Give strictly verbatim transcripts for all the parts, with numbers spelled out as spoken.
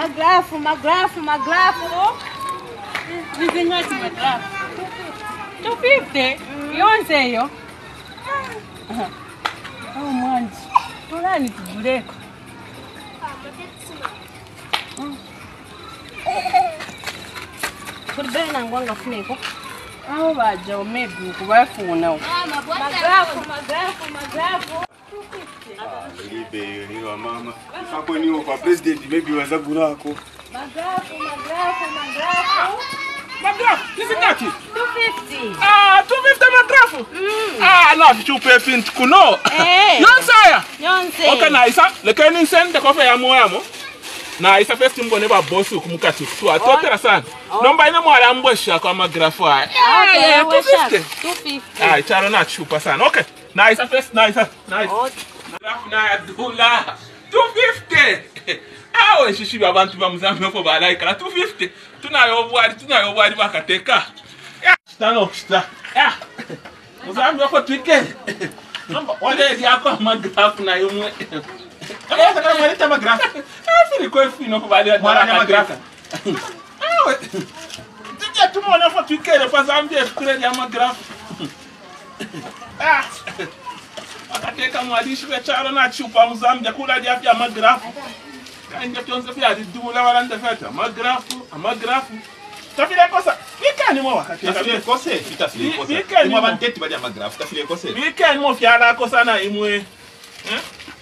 Magrafu, magrafu, magrafu. Vizinywati magrafu. two fifty. Yonse yo. Oh manji. Tulani tujuleko. Kurbena ngwanga funeko. Aho baje omebi kubafuna. Magrafu, magrafu, magrafu. Libe ni wa mama. Hapo ni kwa president maybe wazabu nako. Magrafu, magrafu, magrafu. Magrafu, hizi ngapi? two fifty. Ah, two fifty magrafu. Mm. Ah, no, chupe fint kuno. Eh. Yonse ya. Yonse. Okay, na isa, lekeni sende kofe ya moyamo. Na isa first mbone ba boss ukumukati tu atotera sana. Nomba ina mwala mbosha kwa magrafu haya. Ah, yeah, two fifty. two fifty. Ah, icharo na chupa sana. Okay. Na isa first, na isa. Nice. Magrafu na ya dula. two fifty. Awe shishibi abantu bamuzambe ko balaika two fifty. Tunayo bwali, tunayo bwali bakateka. Ya, stano sta. Ya. Muzambe ko twike. Nomba wale yako magrafu na yumwe. Kama kama mwaleta magrafu. Ah, fili ko fino ko bali mwana magrafu. Awe. Tija tumona fo twike le fazambe kure ya magrafu. Ah. Akateka mwadishi kwa charo na chupa muzambe kula dia ya magrafu. Kanja tonse fya didula wala ndafata magrafu amagrafu tafile kosa bikani mo wakati Tafile kose, tafile kose. Bikani Imwa banteti bali amagrafu, tafile kose. bikani mo fya la kosa na imwe eh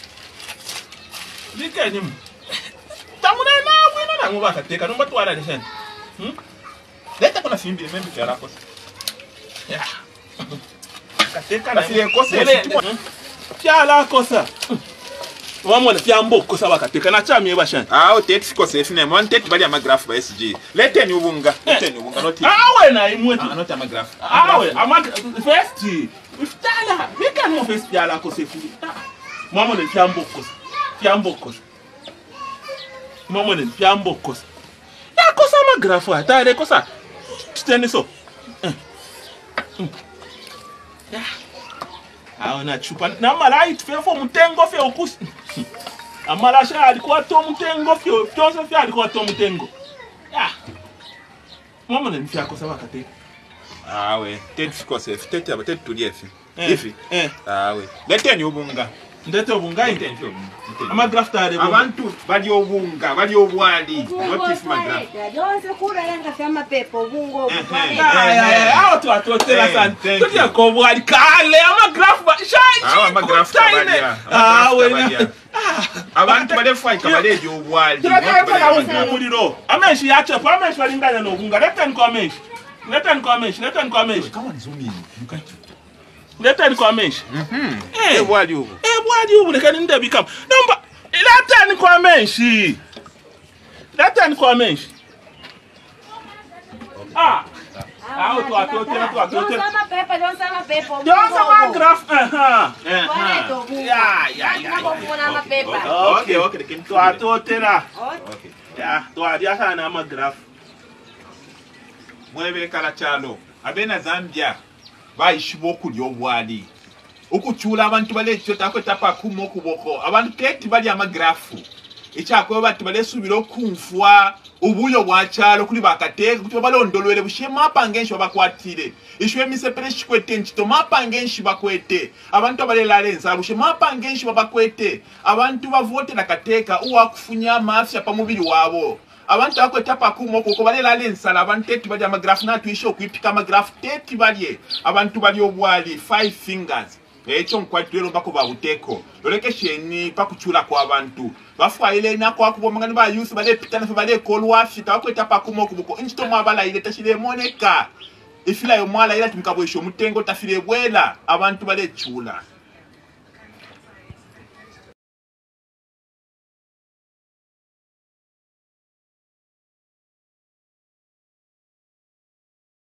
bikani mo tamuna na wena na ngoba kateka nomba twala leshen hm Leta kuna simbi membi fya la kose. ya kateka na Tafile kose. fya la kosa wamona fya mboko saba kateka na chamye bashan Ah, oteti kose fine mo nteti bali amagrafu ba S G. Leta ni ubunga, leta ni ubunga noti. awe na imwe Ah, noti amagrafu. awe amag first iftala bikani mo first fya la kosa fuli mwamona fya mboko fya mboko mwamona fya mboko ya kosa magrafu atare kosa tutene so ya awe na chupa na mala itfefo mutengo fye ukusi amala sha alikuwa to mutengo fye tonso fye alikuwa to mutengo ya mwamona fya kosa wakate Ah, we. Teti kose, teti aba teti tulie fi. Eh, Ifi. eh. Ah, we. Leta ni ubunga. ndete obungai Leta ni ubunga. amagrafu tare bo Abantu bali obunga, bali obwali. Noti fi magrafu. Yonse kura yanga fya pepo bungo. awo tu atotela sana tutia ko bwali kale amagrafu shai Ah, amagrafu bali. awe Abantu bale fight kabale jo obwali. muliro amenshi yacho pa amenshi balinganya nobunga leta nko amenshi leta nko amenshi leta nko amenshi Kama ni zomini. leta nko amenshi Mhm. eh E bwali ubu. eh bwali ubu lekani ndebi kama nomba leta nko amenshi leta nko amenshi ah awo tu atotela tu atotela Yonse mapepa, yonse mapepa. Jonsa magrafu aha Kwaneto bungo. ya ya ya Nakufuna mapepa. okay okay Kim tu atotela Okay. ya tu adia sana amagrafu Mwebe kala chalo. Abena Zambia. Baishibo kuli obwali. Ukuchula abantu bale chota ko tapa kumo kuboko. Abantu teti bali amagrafu. Ichakwe bati bale subira okunfwa ubuyo bwachalo kuli bakateka kuti balondolwele bushema pangenshi bakwatire. Ishwe misepere shikwete nchito mapangenshi bakwete. Abantu bale lalenza bushema pangenshi bakwete. Abantu bavote nakateka uwa kufunya mafya pa mubiri wabo. Abantu akweta pakumo kuko balela lensala abantu teti bali amagrafu na tuisho kwipika amagrafu teti bali abantu bali obwali five fingers echo nkwatiro bako babuteko loleke sheni pakuchula kwa abantu bafwa ile na kwa kubomangani ba youth bale pitana fa bale kolwa fita akweta pakumo kuko inchito mwabala ile tashile moneka ifila yo mwala ile tumikabwesho mutengo tafile bwela abantu bale chula